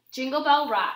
Jingle Bell Rock.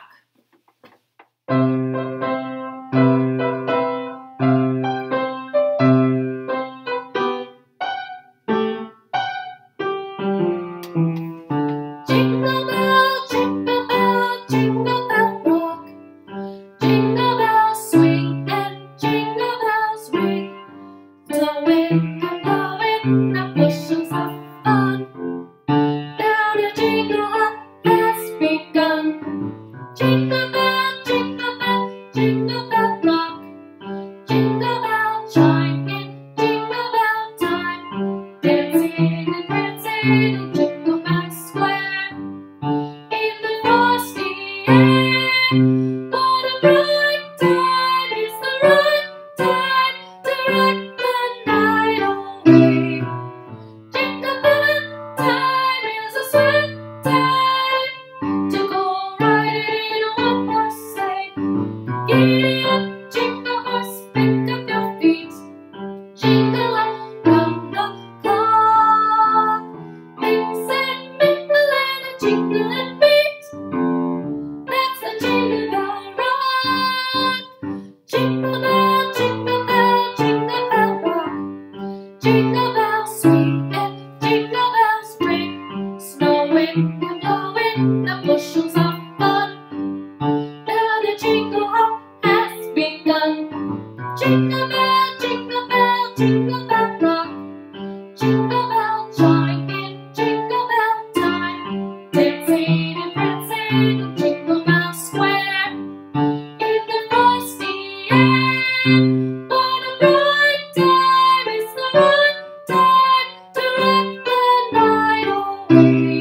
Jingle bell, jingle bell, jingle bell rock. Jingle bells swing and jingle bells ring. Blowing and blowing up bushels of fun. Now the jingle hop has begun. Jingle bell, jingle bell, jingle bell rock. Jingle bell chime in jingle bell time. Dancing and prancing in Jingle Bell Square. In the frosty air. What a bright time is the right time to rock the night away. Jingle bell time is a sweet time to go riding in a one-horse sleigh. Giddy up, jingle horse, pick up your feet. Jingle up round the clock. Mix and mingle and a jingling beat. That's the Jingle Bell Rock. Jingle bell, jingle bell, jingle bell rock. Jingle bells swing and jingle bells ring. Snowing and blowing up bushels of fun. Now the jingle hop has begun. Jingle bell, jingle bell, jingle bell rock. Jingle bell chime in jingle bell time. Dancing and prancing in Jingle Bell Square. In the frosty air. What a bright time is the right time to rock the night away.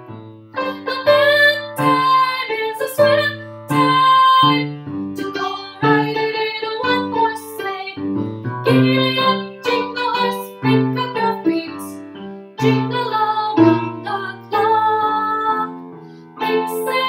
A bad time is a sweet time to go riding in a one-horse sleigh. Giddy up, jingle horse, pick up your feet. Jingle all round the clock. Mix